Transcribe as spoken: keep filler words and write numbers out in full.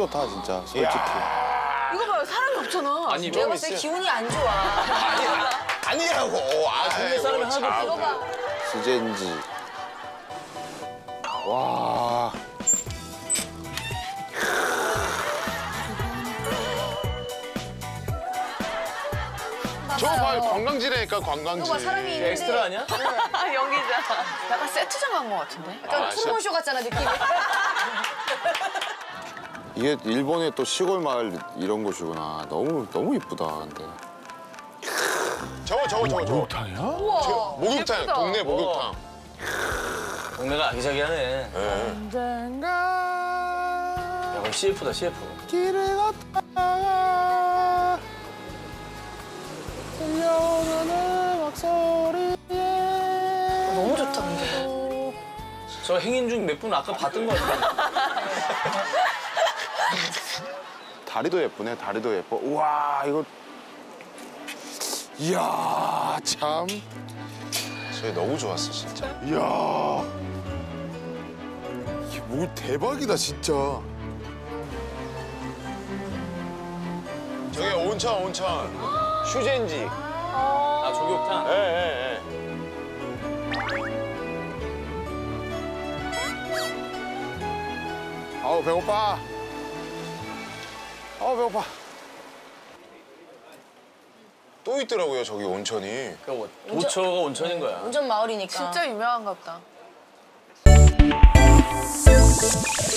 좋다 진짜 솔직히. 이거 봐요, 사람이 없잖아. 아니, 내가 봤을 때 기운이 안 좋아. 아니야. 아니라고. 아, 동네 사람이 하나도 없어. 이거 봐. 수젠지. 와. 저거 봐요. 관광지라니까, 관광지. 이거 봐, 사람이 있는데. 엑스트라 아니야? 연기자. 약간 세트장 간 것 같은데? 약간 아, 트루먼쇼 같잖아, 느낌이. 이게 일본의 또 시골 마을 이런 곳이구나. 너무 너무 이쁘다 근데. 저거, 저거, 저거. 저거. 목욕탕이야? 우와. 목욕탕, 예쁘다. 동네 목욕탕. 동네가 아기자기하네. 네. 언젠가 야, 그럼 씨에프다, 씨에프. 길을 걷다가 들려오는 음악 소리에. 너무 좋다, 근데. 저 행인 중 몇 분 아까 봤던 거 같은데. 다리도 예쁘네. 다리도 예뻐. 우와 이거. 이야 참. 저게 너무 좋았어, 진짜. 이야. 이게 뭐 대박이다 진짜. 저게 온천, 온천. 슈젠지. 아, 조격탕? 예, 예, 예. 아우 배고파. 아우 배고파. 또 있더라고요, 저기 온천이. 그 도처가 온천인 거야. 운전 마을이니까. 진짜 유명한가 보다.